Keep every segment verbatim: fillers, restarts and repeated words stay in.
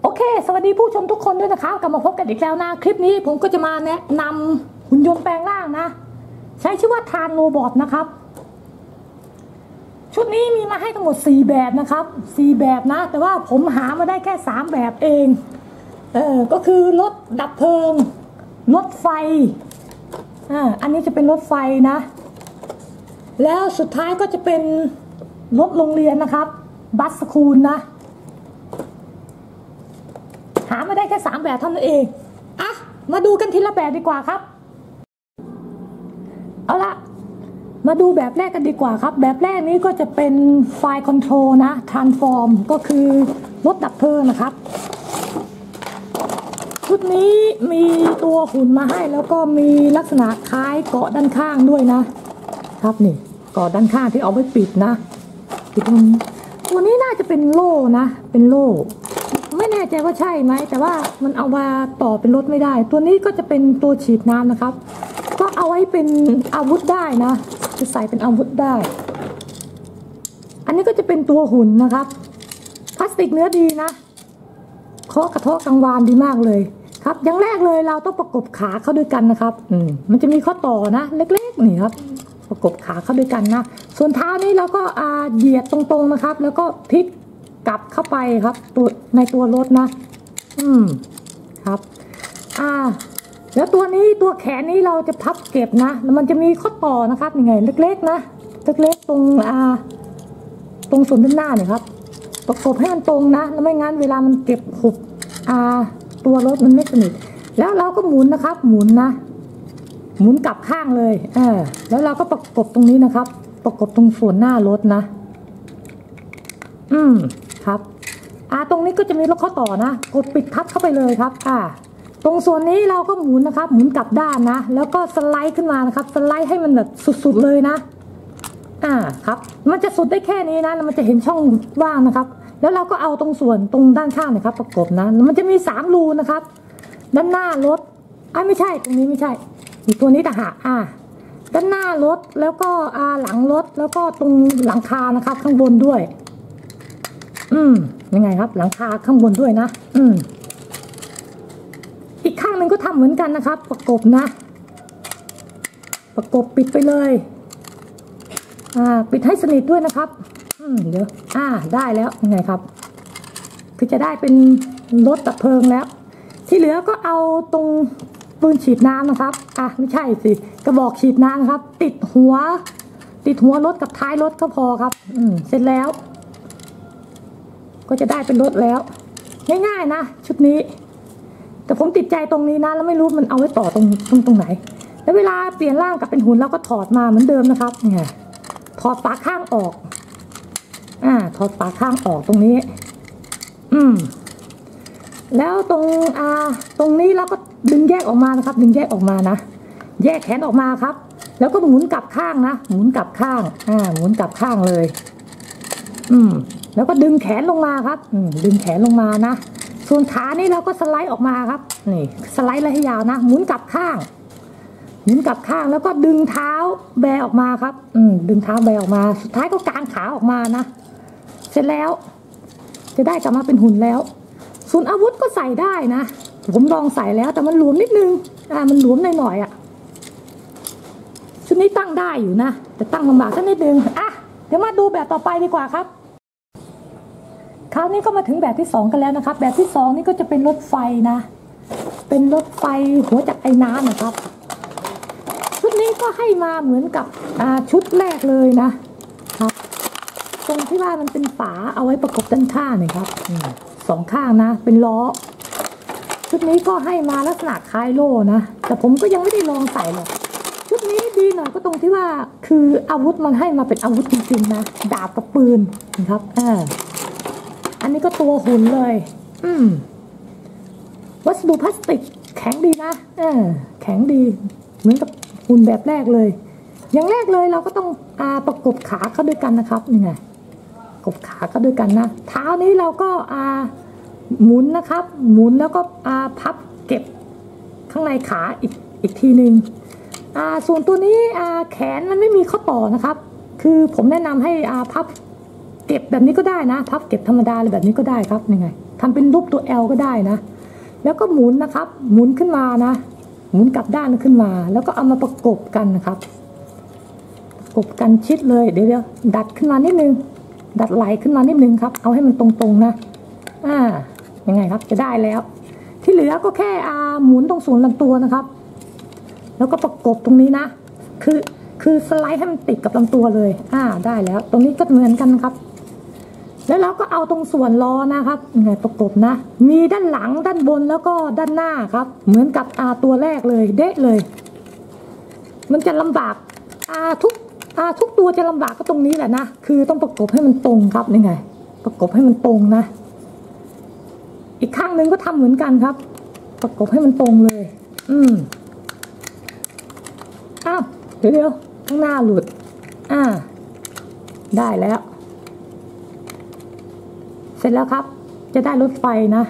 โอเคสวัสดีผู้ชมทุกคนด้วยนะคะกลับมาพบกันอีกแล้วนะคลิปนี้ผมก็จะมาแนะนำหุ่นยนต์แปลงร่างนะใช้ชื่อว่าทานโรบอทนะครับชุดนี้มีมาให้ทั้งหมดสี่แบบนะครับสี่แบบนะแต่ว่าผมหามาได้แค่สามแบบเองเออก็คือรถดับเพลิงรถไฟอ่าอันนี้จะเป็นรถไฟนะแล้วสุดท้ายก็จะเป็นรถโรงเรียนนะครับบัสสคูลนะหาไม่ได้แค่สามแบบเท่านั้นเองอ่ะมาดูกันทีละแบบดีกว่าครับเอาละมาดูแบบแรกกันดีกว่าครับแบบแรกนี้ก็จะเป็นไฟคอนโทรลนะ transform ก็คือรถดับเพลิงนะครับชุดนี้มีตัวหุ่นมาให้แล้วก็มีลักษณะคล้ายเกาะด้านข้างด้วยนะครับนี่เกาะด้านข้างที่เอาไว้ปิดนะปิดตัวนี้น่าจะเป็นโล่นะเป็นโล่ไม่แน่ใจว่าใช่ไหมแต่ว่ามันเอามาต่อเป็นรถไม่ได้ตัวนี้ก็จะเป็นตัวฉีดน้ำนะครับก็เอาไว้เป็นอาวุธได้นะจะใส่เป็นอาวุธได้อันนี้ก็จะเป็นตัวหุ่นนะครับพลาสติกเนื้อดีนะเคาะกระเทาะกังวานดีมากเลยครับอย่างแรกเลยเราต้องประกบขาเข้าด้วยกันนะครับอืมมันจะมีข้อต่อนะเล็กๆนี่ครับประกบขาเข้าด้วยกันนะส่วนเท้านี้เราก็อ่าเหยียดตรงๆนะครับแล้วก็พลิกกลับเข้าไปครับตัวในตัวรถนะอืมครับอ่าแล้วตัวนี้ตัวแขนนี้เราจะพับเก็บนะแล้วมันจะมีข้อต่อนะครับยังไงเล็กๆนะเล็กๆตรงอ่าตรงส่วนด้านหน้าเนี่ยครับประกบให้มันตรงนะแล้วไม่งั้นเวลามันเก็บหุบอ่าตัวรถมันไม่สนิทแล้วเราก็หมุนนะครับหมุนนะหมุนกลับข้างเลยเออแล้วเราก็ประกบตรงนี้นะครับประกบตรงส่วนหน้ารถนะอืมครับอ่าตรงนี้ก็จะมีล็อกข้อต่อนะกดปิดทับเข้าไปเลยครับอ่าตรงส่วนนี้เราก็หมุนนะครับหมุนกลับด้านนะแล้วก็สไลด์ขึ้นมานะครับสไลด์ให้มันแบบสุดๆเลยนะอ่าครับมันจะสุดได้แค่นี้นะแล้วมันจะเห็นช่องว่างนะครับแล้วเราก็เอาตรงส่วนตรงด้านข้างนะครับประกบนะมันจะมีสามรูนะครับด้านหน้ารถอ่าไม่ใช่ตรงนี้ไม่ใช่อีกตัวนี้ต่างหากอ่าด้านหน้ารถแล้วก็อ่าหลังรถแล้วก็ตรงหลังคานะครับข้างบนด้วยอืมยังไงครับหลังคาข้างบนด้วยนะอืมอีกข้างหนึ่งก็ทำเหมือนกันนะครับประกบนะประกบปิดไปเลยอ่าปิดให้สนิทด้วยนะครับอืมเดี๋ยวอ่าได้แล้วยังไงครับคือจะได้เป็นรถดับเพลิงแล้วที่เหลือก็เอาตรงปืนฉีดน้ำนะครับอ่ะไม่ใช่สิกระบอกฉีดน้ำนะครับติดหัวติดหัวรถกับท้ายรถก็พอครับอืมเสร็จแล้วก็จะได้เป็นรถแล้วง่ายๆนะชุดนี้แต่ผมติดใจตรงนี้นะแล้วไม่รู้มันเอาไว้ต่อตรงตรงตรงไหนแล้วเวลาเปลี่ยนร่างกับเป็นหุ่นเราก็ถอดมาเหมือนเดิมนะครับเนี่ยถอดฝาข้างออกอ่าถอดฝาข้างออกตรงนี้อืมแล้วตรงอ่าตรงนี้เราก็ดึงแยกออกมานะครับดึงแยกออกมานะแยกแขนออกมาครับแล้วก็หมุนกลับข้างนะหมุนกลับข้างอ่าหมุนกลับข้างเลยอืมแล้วก็ดึงแขนลงมาครับอืมดึงแขนลงมานะส่วนขานี่เราก็สไลด์ออกมาครับนี่สไลด์ระยะยาวนะหมุนกลับข้างหมุนกลับข้างแล้วก็ดึงเท้าแบออกมาครับอืมดึงเท้าแบออกมาสุดท้ายก็กางขาออกมานะเสร็จแล้วจะได้กลับมาเป็นหุ่นแล้วส่วนอาวุธก็ใส่ได้นะผมลองใส่แล้วแต่มันหลวมนิดนึงอ่ามันหลวมหน่อยๆอ่ะชุดนี้ตั้งได้อยู่นะแต่ตั้งลำบากสักนิดนึงอ่ะเดี๋ยวมาดูแบบต่อไปดีกว่าครับคราวนี้ก็มาถึงแบบที่สองกันแล้วนะครับแบบที่สองนี่ก็จะเป็นรถไฟนะเป็นรถไฟหัวจักรไอ้น้ำนะครับชุดนี้ก็ให้มาเหมือนกับชุดแรกเลยนะครับตรงที่ว่ามันเป็นฝาเอาไว้ประกบด้านข้างนี่ครับสองข้างนะเป็นล้อชุดนี้ก็ให้มาลักษณะคล้ายโล่นะแต่ผมก็ยังไม่ได้ลองใส่หรอกชุดนี้ดีหน่อยก็ตรงที่ว่าคืออาวุธมันให้มาเป็นอาวุธจริงๆนะดาบกับปืนนะครับอ่าอันนี้ก็ตัวหุ่นเลยอืมวัสดุพลาสติกแข็งดีนะเออแข็งดีเหมือนกับหุ่นแบบแรกเลยอย่างแรกเลยเราก็ต้องอ่าประกบขาเข้าด้วยกันนะครับนี่ไงประกบขาเข้าด้วยกันนะเท้านี้เราก็อ่าหมุนนะครับหมุนแล้วก็อ่าพับเก็บข้างในขาอีกอีกทีหนึ่งอ่าส่วนตัวนี้อ่าแขนมันไม่มีข้อต่อนะครับคือผมแนะนำให้อ่าพับเก็บแบบนี้ก็ได้นะพับเก็บธรรมดาเลยแบบนี้ก็ได้ครับยังไงทำเป็นรูปตัว L ก็ได้นะแล้วก็หมุนนะครับหมุนขึ้นมานะหมุนกลับด้านขึ้นมาแล้วก็เอามาประกบกันนะครับประกบกันชิดเลยเดี๋ยวเดี๋ยวดัดขึ้นมานิดนึงดัดไหลขึ้นมานิดนึงครับเอาให้มันตรงๆนะอ่ายังไงครับจะได้แล้วที่เหลือก็แค่อ่าหมุนตรงส่วนลำตัวนะครับแล้วก็ประกบตรงนี้นะคือคือสไลด์ให้มันติดกับลำตัวเลยอ่าได้แล้วตรงนี้ก็เหมือนกันครับแล้วเราก็เอาตรงส่วนล้อนะครับยังไงประกบนะมีด้านหลังด้านบนแล้วก็ด้านหน้าครับเหมือนกับอาตัวแรกเลยเด๊ะเลยมันจะลำบากอาทุกอาทุกตัวจะลำบากก็ตรงนี้แหละนะคือต้องประกบให้มันตรงครับยังไงประกบให้มันตรงนะอีกข้างหนึ่งก็ทำเหมือนกันครับประกบให้มันตรงเลยอืมอ้าวเดี๋ยวเดี๋ยวข้างหน้าหลุดอ่าได้แล้วเสร็จแล้วครับจะได้รถไฟนะ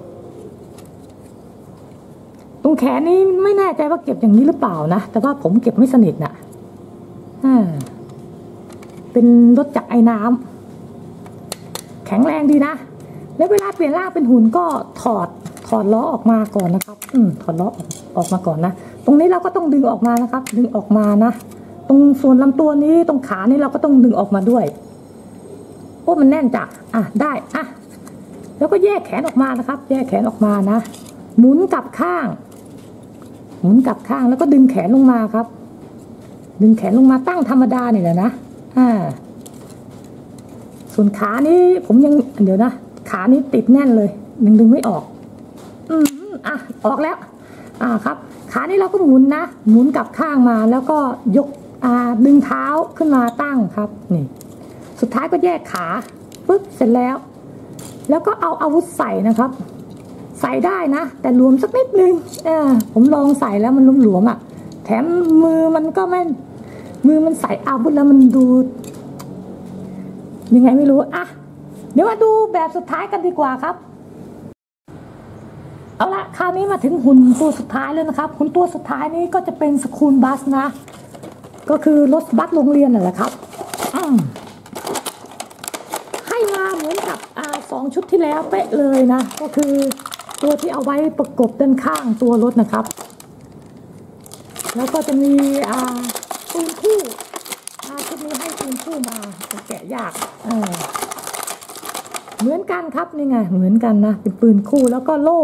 ตรงแขนนี้ไม่แน่ใจว่าเก็บอย่างนี้หรือเปล่านะแต่ว่าผมเก็บไม่สนิทนะอ่าเป็นรถจักรไอ้น้ำแข็งแรงดีนะแล้วเวลาเปลี่ยนร่างเป็นหุ่นก็ถอดถอดล้อออกมาก่อนนะครับอืมถอดล้อออกมาก่อนนะตรงนี้เราก็ต้องดึงออกมานะครับดึงออกมานะตรงส่วนลำตัวนี้ตรงขานี่เราก็ต้องดึงออกมาด้วยโอ้มันแน่นจ้ะอ่ะได้อ่ะแล้วก็แยกแขนออกมานะครับแยกแขนออกมานะหมุนกลับข้างหมุนกลับข้างแล้วก็ดึงแขนลงมาครับดึงแขนลงมาตั้งธรรมดาเนี่ยแหละนะอ่าส่วนขานี้ผมยังเดี๋ยวนะขานี้ติดแน่นเลยยังดึงไม่ออกอืมอ่ะออกแล้วอ่าครับขานี้เราก็หมุนนะหมุนกลับข้างมาแล้วก็ยกอ่าดึงเท้าขึ้นมาตั้งครับนี่สุดท้ายก็แยกขาปึ๊บเสร็จแล้วแล้วก็เอาอาวุธใส่นะครับใส่ได้นะแต่หลวมสักนิดนึงเออผมลองใส่แล้วมันหลวมๆอ่ะแถมมือมันก็ไม่มือมันใส่อาวุธแล้วมันดูยังไงไม่รู้อ่ะเดี๋ยวมาดูแบบสุดท้ายกันดีกว่าครับเอาละคราวนี้มาถึงหุ่นตัวสุดท้ายแล้วนะครับหุ่นตัวสุดท้ายนี้ก็จะเป็นสคูลบัสนะก็คือรถบัสโรงเรียนนั่นแหละครับให้มาเหมือนกับอ่าสองชุดที่แล้วเป๊ะเลยนะก็คือตัวที่เอาไว้ประกบด้านข้างตัวรถนะครับแล้วก็จะมีอ่าปืนคู่อ่าชุดนี้ให้ปืนคู่มาแกะยากเออเหมือนกันครับนี่ไงเหมือนกันนะเป็นปืนคู่แล้วก็โล่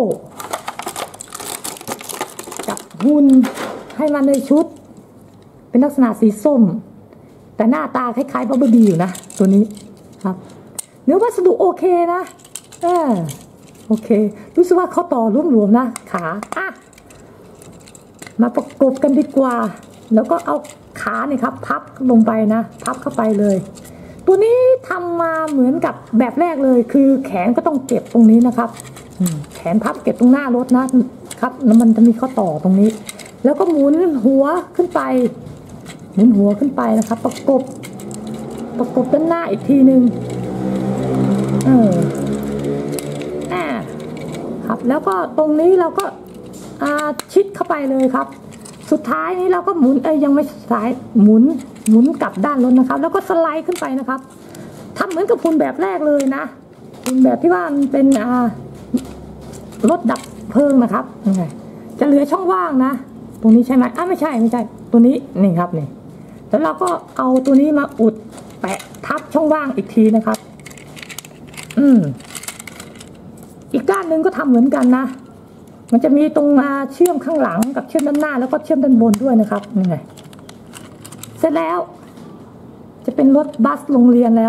กับหุ่นให้มาในชุดเป็นลักษณะสีส้มแต่หน้าตาคล้ายๆบับเบิ้ลบีอยู่นะตัวนี้ครับเนื้อวัสดุโอเคนะเออโอเครู้สึกว่าเขาต่อรวมๆนะขาอ่ะมาประกบกันดีกว่าแล้วก็เอาขาเนี่ยครับพับลงไปนะพับเข้าไปเลยตัวนี้ทำมาเหมือนกับแบบแรกเลยคือแขนก็ต้องเก็บตรงนี้นะครับแขนพับเก็บตรงหน้ารถนะครับแล้วมันจะมีข้อต่อตรงนี้แล้วก็หมุนหัวขึ้นไปหมุนหัวขึ้นไปนะครับประกบประกบด้านหน้าอีกทีหนึ่งเอออ่าครับแล้วก็ตรงนี้เราก็อ่าชิดเข้าไปเลยครับสุดท้ายนี้เราก็หมุนเอ้ยยังไม่สุดท้ายหมุนหมุนกลับด้านรถนะครับแล้วก็สไลด์ขึ้นไปนะครับทำเหมือนกับหุ่นแบบแรกเลยนะหุ่นแบบที่ว่ามันเป็นอ่ารถดับเพลิงนะครับยังไงจะเหลือช่องว่างนะตรงนี้ใช่ไหมอ่ะไม่ใช่ไม่ใช่ตัวนี้นี่ครับนี่แล้วเราก็เอาตัวนี้มาอุดแปะทับช่องว่างอีกทีนะครับอืมอีกด้านหนึ่งก็ทำเหมือนกันนะมันจะมีตรงมาเชื่อมข้างหลังกับเชื่อมด้านหน้าแล้วก็เชื่อมด้านบนด้วยนะครับนี่ไงเสร็จแล้วจะเป็นรถบัสโรงเรียนแล้ว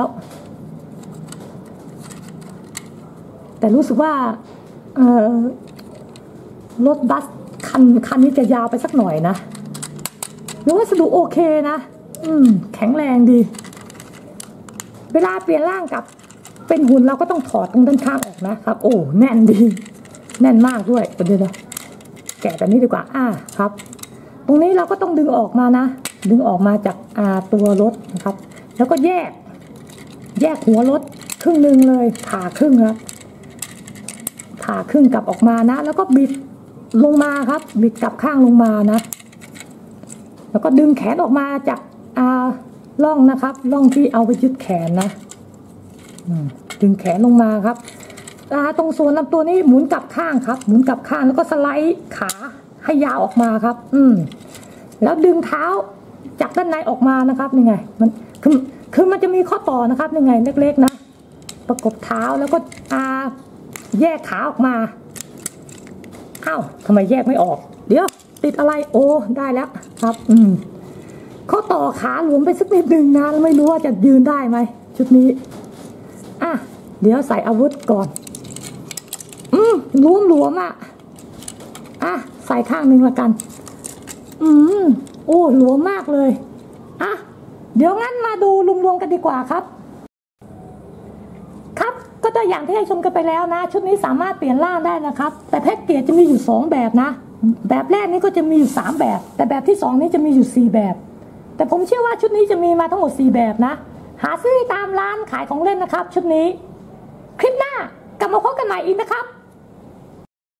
แต่รู้สึกว่าเอ่อรถบัสคันคันนี้จะยาวไปสักหน่อยนะหรือว่าวัสดุโอเคนะอืมแข็งแรงดีเวลาเปลี่ยนร่างกับเป็นหุ่นเราก็ต้องถอดตรงด้านข้างออกนะครับโอ้แน่นดีแน่นมากด้วยเดี๋ยวแกะแบบนี้ดีกว่าอ่าครับตรงนี้เราก็ต้องดึงออกมานะดึงออกมาจากอ่าตัวรถนะครับแล้วก็แยกแยกหัวรถครึ่งหนึ่งเลยผ่าครึ่งครับผ่าครึ่งกลับออกมานะแล้วก็บิดลงมาครับบิดกลับข้างลงมานะแล้วก็ดึงแขนออกมาจากอ่าร่องนะครับร่องที่เอาไปยึดแขนนะดึงแขนลงมาครับตรงส่วนลำตัวนี้หมุนกลับข้างครับหมุนกลับข้างแล้วก็สไลด์ขาให้ยาวออกมาครับ อืมแล้วดึงเท้าจากด้านในออกมานะครับนี่ไงมันคือคือมันจะมีข้อต่อนะครับนี่ไงเล็กๆนะประกบเท้าแล้วก็อาแยกขาออกมาอ้าวทำไมแยกไม่ออกเดี๋ยวติดอะไรโอ้ได้แล้วครับอืมข้อต่อขาหลวมไปสักนิดนึงนะไม่รู้ว่าจะยืนได้ไหมชุดนี้อ่ะเดี๋ยวใส่อาวุธก่อนอืมหลวมหลวมอ่ะอ่ะใส่ข้างหนึ่งละกันอืมโอ้หลวมมากเลยอ่ะเดี๋ยวงั้นมาดูรวมๆกันดีกว่าครับครับก็ตัวอย่างที่ให้ชมกันไปแล้วนะชุดนี้สามารถเปลี่ยนร่างได้นะครับแต่แพ็กเกจจะมีอยู่สองแบบนะแบบแรกนี้ก็จะมีอยู่สามแบบแต่แบบที่สองนี้จะมีอยู่สี่แบบแต่ผมเชื่อว่าชุดนี้จะมีมาทั้งหมดสี่แบบนะหาซื้อตามร้านขายของเล่นนะครับชุดนี้คลิปหน้ากลับมาพบกันใหม่อีกนะครับ